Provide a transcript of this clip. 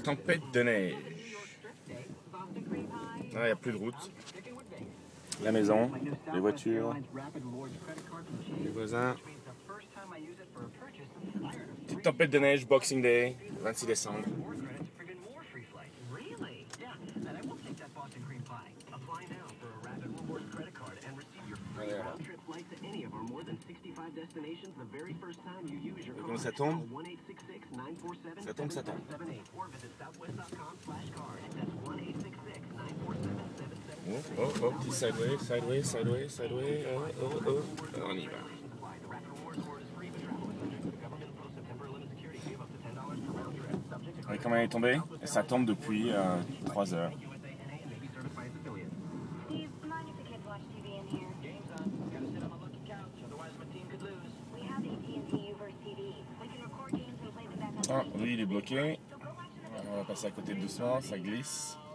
Tempête de neige. Ah, il n'y a plus de route. La maison, les voitures, les voisins. Petite tempête de neige, Boxing Day, 26 décembre. Comment ça tombe? Ça tombe, ça tombe. Oh, petit sideways. On y va. Regardez comment elle est tombée? Et ça tombe depuis 3 heures. Ah, lui il est bloqué. On va passer à côté doucement, ça glisse.